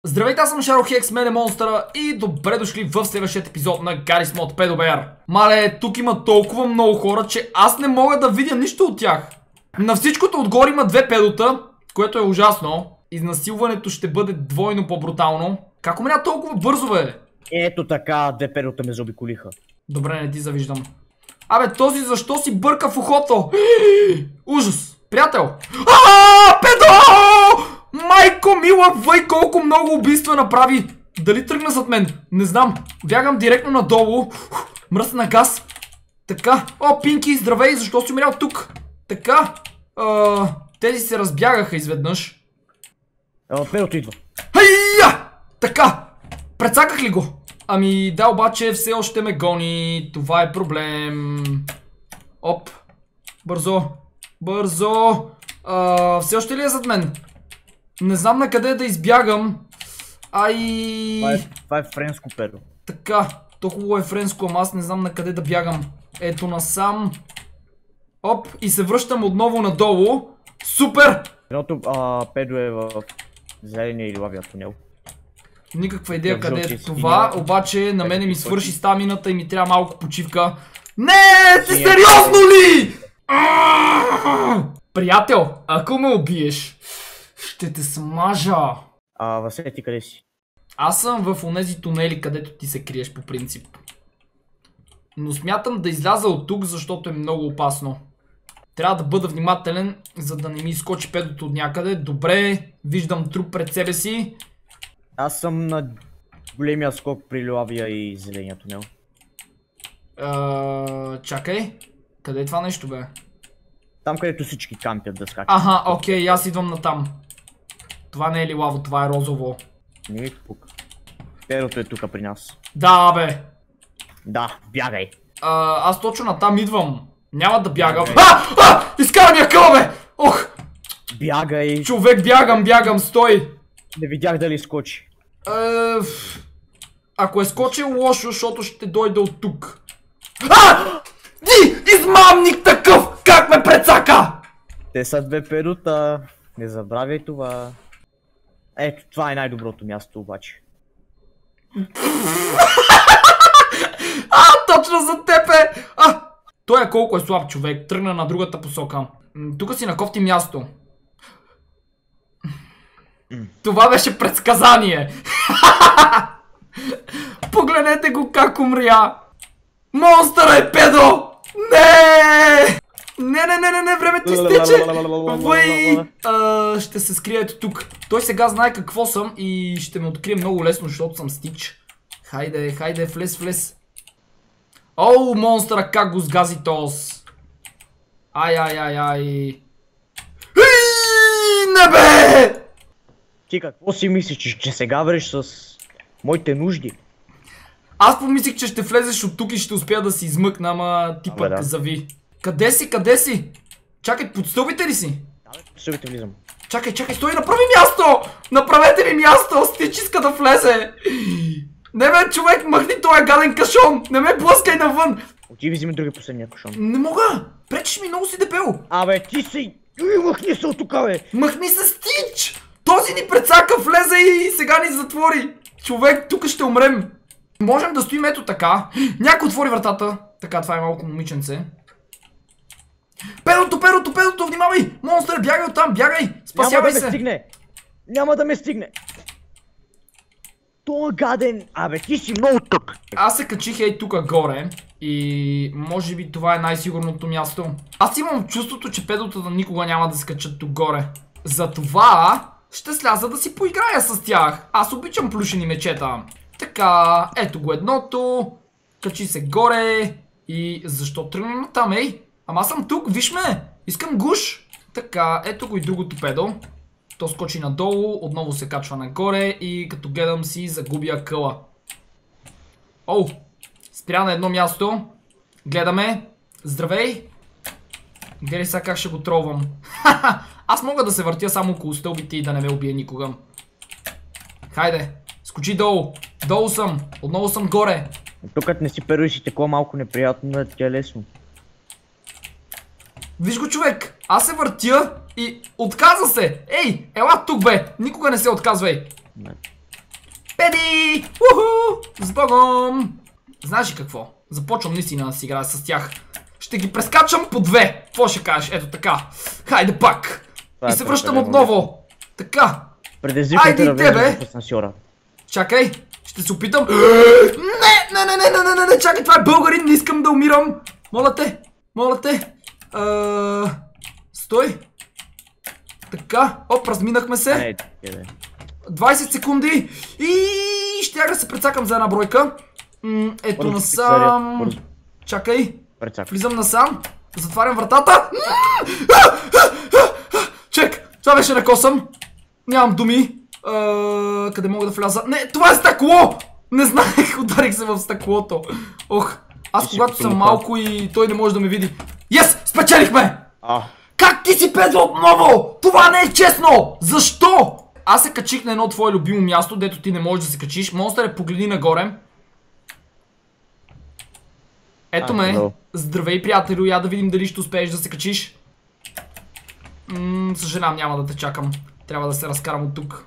Здравейте, аз съм Шарохекс, мен е Монстъра и добре дошли в следващия епизод на Garry's Mod PedoBear. Мале, тук има толкова много хора, че аз не мога да видя нищо от тях. На всичкото отгоре има две педота, което е ужасно. Изнасилването ще бъде двойно по-брутално. Как умря толкова бързо, бе? Ето така, две педота ме заобиколиха. Добре, не ти завиждам. Абе, този защо си бърка в ухото? Ужас! Приятел! Педо! Майко мила, въй колко много убийства направи! Дали тръгна зад мен? Не знам. Бягам директно надолу. Мръсна газ. Така. О, Пинки, здравей, защо си умрял тук? Така. Тези се разбягаха изведнъж. Педото идва. Хайя! Така. Прецаках ли го? Ами да, обаче все още ме гони. Това е проблем. Оп. Бързо. Бързо. Все още ли е зад мен? Не знам на къде да избягам. Това е френско педо. Така. То хубаво е френско, ама аз не знам на къде да бягам. Ето насам. Оп. И се връщам отново надолу. Супер! Едното педо е в зеления или лавия тунел. Никаква идея къде е това, обаче на мене ми свърши стамината и ми трябва малко почивка. Не, ти сериозно ли? Приятел, ако ме убиеш, ще те смажа. Василе, ти къде си? Аз съм в онези тунели, където ти се криеш по принцип. Но смятам да изляза от тук, защото е много опасно. Трябва да бъда внимателен, за да не ми изскочи педото от някъде. Добре, виждам труп пред себе си. Аз съм на големия скок при лавия и зеления тунел. Чакай. Къде е това нещо, бе? Там, където всички кампят да скачат. Аха, окей, аз идвам натам. Това не е ли лаво, това е розово. Не е тук. Педото е тук при нас. Да, бе. Да, бягай. Аз точно натам идвам. Няма да бягам. Изкара ми акъла, бе! Ох! Бягай. Човек, бягам, стой! Не видях дали скочи. Ако е скочил лошо, защото ще дойде от тук. Ти! Измамник такъв! Как ме прецака? Те са две педота. Не забравяй това. Ето, това е най-доброто място обаче. Точно за теб е! Той е колко е слаб човек. Тръгна на другата посока. Тук си на кофти място. Това беше предсказание. Погледнете го как умря. Монстър е педо! Не! Не, времето изтече! Въй! Ще се скрия ето тук. Той сега знае какво съм и ще ме открие много лесно, защото съм стич. Хайде, влез. Оу, монстъра, как го сгази тос. Ай. Не бе! Ти какво си мислиш, че се гавриш с моите нужди? Аз помислих, че ще влезеш от тук и ще успя да си измъкна, ама ти пък зави. Къде си? Чакай, под стълбите ли си? Да, под стълбите влизам. Чакай, стой, направи място! Направете ми място! Стич иска да влезе! Не бе, човек, махни този гаден кашон! Не ме блъскай навън! Отиви вземи другия последния кашон. Не мога! Пречиш ми, много си дебел! Абе, ти си... Махни се от тука, бе! Махни се, Стич! Този ни прецака, влезе и сега ни затвори! Човек, тук ще умрем! Можем да стоим ето така. Някой отвори вратата. Така, това е малко момиченце. Педото, внимавай! Монстър, бягай оттам, бягай! Спасявай се! Няма да ме стигне! Това гаден! Абе, ти си много тъп! Аз се качих ей тук горе и може би това е най-сигурното място. Аз имам чувството, че педотата никога няма да се качат тук горе. Затова ще сляза да си поиграя с тях. Аз обичам плюшени мечета. Така, ето го едното. Качи се горе. И защо тръгна натам, ей? Ама аз съм тук, виж ме! Искам гуш! Така, ето го и другото педо. То скочи надолу, отново се качва нагоре и като гледам си загубя акъла. Оу! Спря на едно място. Гледаме. Здравей! Гледай сега как ще го тролвам. Аз мога да се въртя само около стълбите и да не ме убие никога. Хайде! Скочи долу! Долу съм! Отново съм горе! Тук не си перуиш и такова малко неприятно, да ти е лесно. Виж го, човек! Аз се въртя и отказа се! Ей! Ела тук, бе! Никога не се отказвай! Реди! Уху! С Богом! Знаеш ли какво? Започвам наистина да си играя с тях. Ще ги прескачам по две. Какво ще кажеш? Ето така. Хайде пак. И се връщам отново. Така. Айде и тебе. Чакай. Ще се опитам. Не, чакай, това е българин. Не искам да умирам. Моля те. Стой. Така. Оп, разминахме се. 20 секунди. И ще да се прецакам за една бройка. Ето насам. Чакай. Влизам насам. Затварям вратата. Чек. Това беше на косъм. Нямам думи. Къде мога да вляза? Не, това е стъкло! Не знаех, ударих се в стъклото. Ох, аз когато съм малко и той не може да ме види. Yes! Спечелихме! Как ти си Педро отново? Това не е честно! Защо? Аз се качих на едно твое любимо място, дето ти не можеш да се качиш. Монстър, погледни нагоре. Ето ме. Здравей, приятелю. Я да видим дали ще успееш да се качиш. Съжалявам, няма да те чакам. Трябва да се разкарам от тук.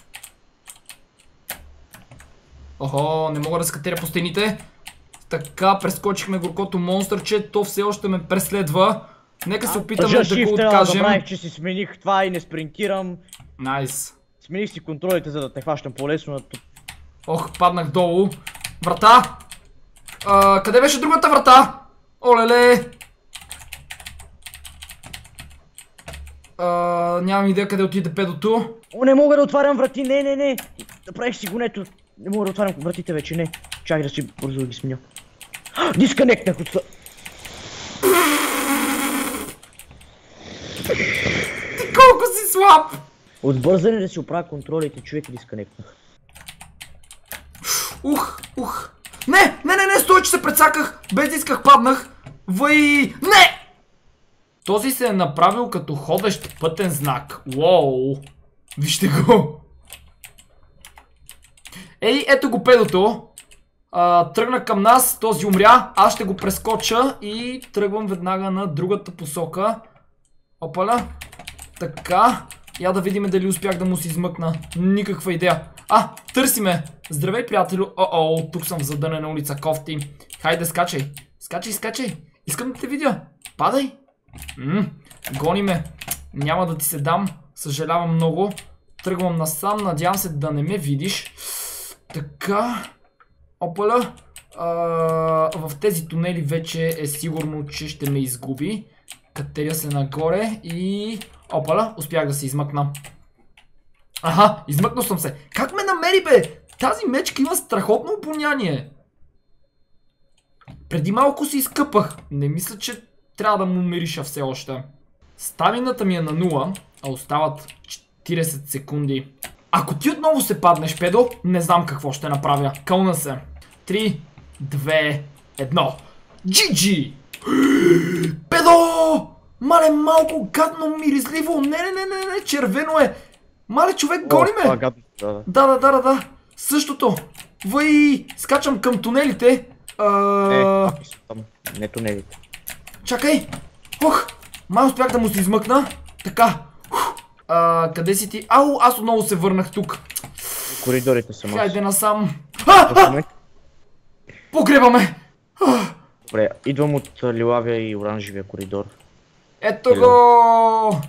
Охо, не мога да скатеря по стените. Така, прескочихме горкото монстърче. То все още ме преследва. Нека се опитаме да го откажем. Забравих, че си смених това и не спринтирам. Найс. Смених си контролите, за да те хващам по-лесно. Ох, паднах долу. Врата! Къде беше другата врата? Олеле! Нямам идея къде отиде педото. О, не мога да отварям врати, не. Направих си гонето. Не мога да отварям вратите вече, не. Чакай да си бързо да ги сменя. Дисконектнах от... Ти колко си слаб! От бързане да си оправя контролите, човек, дисконектнах. Ух. Не, стой, че се прецаках. Без исках, паднах. Не! Този се е направил като ходещ пътен знак. Уоу. Вижте го. Ей, ето го педото. Тръгна към нас, този умря. Аз ще го прескоча и тръгвам веднага на другата посока. Опаля. Така. Я да видим дали успях да му се измъкна. Никаква идея. Търси ме. Здравей, приятелю. Тук съм в задънена улица, кофти. Хайде, скачай. Скачай. Искам да те видя. Падай. Гони ме. Няма да ти се дам. Съжалявам много. Тръгвам насам. Надявам се да не ме видиш. Така. Опаля. В тези тунели вече е сигурно, че ще ме изгуби. Катеря се нагоре и... Опаля, успях да се измъкна. Измъкнал съм се. Как ме намери, бе? Тази мечка има страхотно обоняние. Преди малко се изкъпах. Не мисля, че трябва да му мириша все още. Стамината ми е на 0, а остават 40 секунди. Ако ти отново се паднеш, Педо, не знам какво ще направя. Кълна се. 3, 2, 1. GG! Педо! Мале, малко гадно, миризливо. Не, червено е. Мале, човек, гони ме. Да. Същото. Скачам към тунелите. Не тунелите. Чакай. Май успях да му се измъкна. Така. Къде си ти? Аз отново се върнах тук. Коридорите са малко. Хайде насам. Погребаме. Добре, идвам от лилавия и оранжевия коридор. Ето го!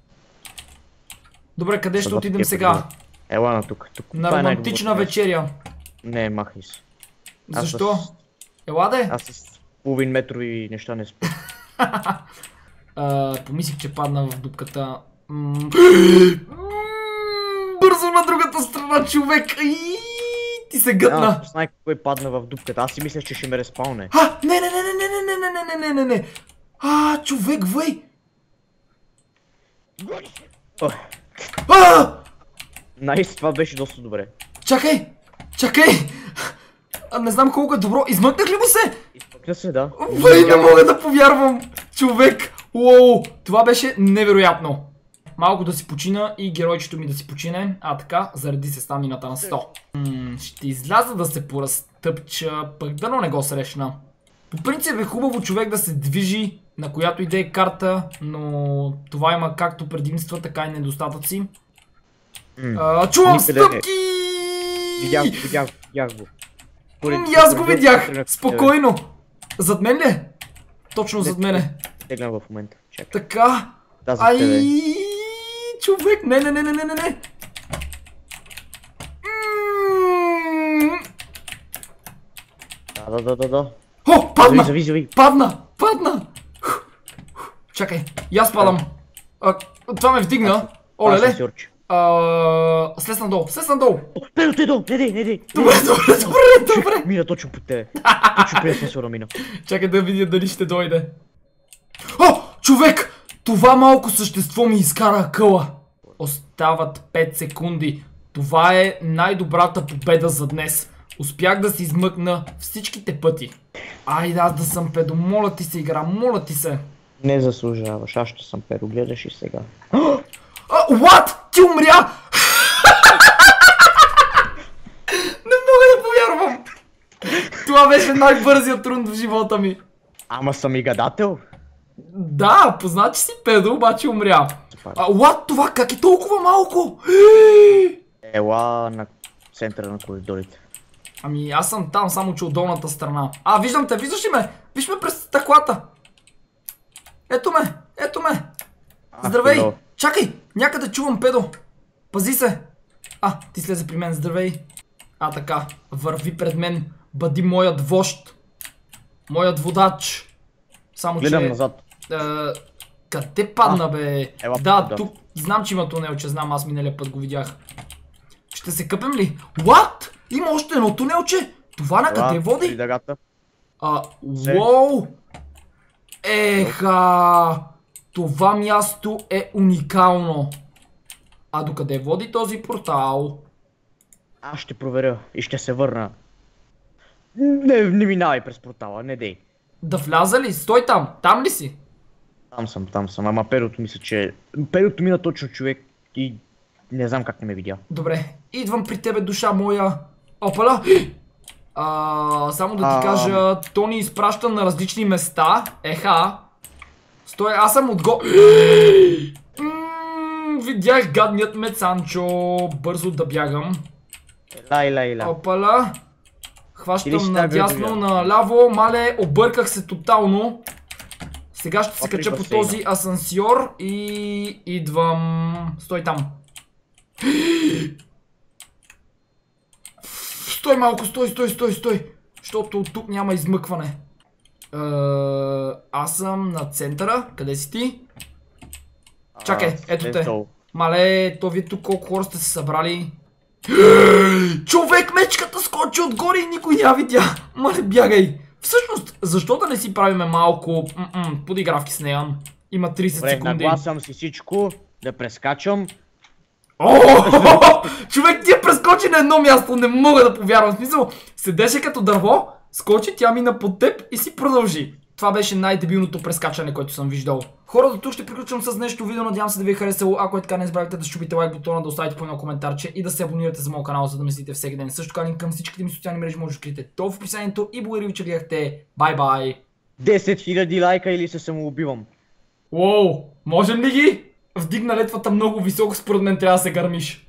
Добре, къде ще отидем сега? Ела на тук. На романтична вечеря. Не, махай се. Защо? Ела да е? Аз с половин метрови неща не спя. Помислих, че падна в дупката. Бързо на другата страна, човек! Ти се гътна! Знай кой падна в дупката. Аз си мисля, че ще ме респауне. Не. Човек, Найс, това беше доста добре. Чакай! Не знам колко е добро. Измъкнах ли му се? Измъкна се, да. Не мога да повярвам! Човек! Уоу! Това беше невероятно. Малко да си почина и геройчето ми да си почине. Така, заради се стамината на 100. Ще изляза да се поразтъпча, пък дано не го срещна. По принцип е хубаво човек да се движи на която и да е карта, но това има както предимства, така и недостатъци. Чувам стъпки! Видях го. И аз го видях! Спокойно! Зад мен ли? Точно зад мене. Теглям в момента. Чакай. Така. Да, зад тебе. Човек, не. Да. О, падна! Зависи. Падна! Чакай, и аз падам. Това ме вдигна. Олеле. Слез надолу. Педо, не дей. Добре. Мина точно под тебе. Точно при асансьора мина. Чакай да видя дали ще дойде. О, човек! Това малко същество ми изкара акъла. Остават 5 секунди. Това е най-добрата победа за днес. Успях да се измъкна всичките пъти. Айде аз да съм педо. Моля ти се, игра. Моля ти се. Не заслужаваш. Аз ще съм педо. Гледаш и сега. What? Ти умря! Не мога да повярвам. Това беше най-бързият рунд в живота ми. Ама съм и гадател. Да, позна, че си педо, обаче умря. What? Това как е толкова малко? Ела на центъра на коридорите. Ами аз съм там, само че от долната страна. Виждам те, виждаш ли ме? Виж ме през стъклата. Ето ме. Здравей. Чакай, някъде чувам педо. Пази се. Ти слезе при мен, здравей. Така, върви пред мен. Бъди моят вожд. Моят водач. Само гледам че... назад. Къде падна, бе? Да, тук знам, че има тунелче, знам, аз миналия път го видях. Ще се къпем ли? What? Има още едно тунелче? Това на къде води? Уоу! Еха! Това място е уникално. Докъде води този портал? Аз ще проверя и ще се върна. Не минавай през портала, не дей. Да вляза ли? Стой там! Там ли си? Там съм, ама перото мисля, че... Перото мина точно човек и не знам как не ме видя. Добре, идвам при тебе, душа моя. Опала! Само да ти кажа, то ни изпраща на различни места. Стой, аз съм отго... Видях гадният ме, Санчо. Бързо да бягам. Ела. Опала. Хващам надясно, наляво. Мале, обърках се тотално. Сега ще се кача по този асансьор и идвам... Стой там. Стой малко, стой. Защото от тук няма измъкване. Аз съм на центъра. Къде си ти? Чакай, ето те. Мале, то вие тук колко хора сте се събрали. Човек, мечката скочи отгоре и никой няма видя. Мале, бягай. Всъщност, защо да не си правиме малко подигравки с нея? Има 30 секунди. Нагласям си всичко, да прескачам. Човек, ти я прескочи на едно място, не мога да повярвам. В смисъл, седеше като дърво, скочи, тя мина под теб и си продължи. Това беше най-дебилното прескачане, което съм виждал. Хора, до тук ще приключвам с днешното видео. Надявам се да ви е харесало. Ако е така, не забравяйте да щупите лайк бутона, да оставите по едно коментарче и да се абонирате за моят канал, за да ме следите всеки ден. Също така линк към всичките ми социални мрежи може да откриете долу в описанието и благодаря ви, че гледахте. Бай! 10 000 лайка или се самоубивам. Уоу, можем ли ги? Вдигна летвата много високо, според мен трябва да се гърмиш.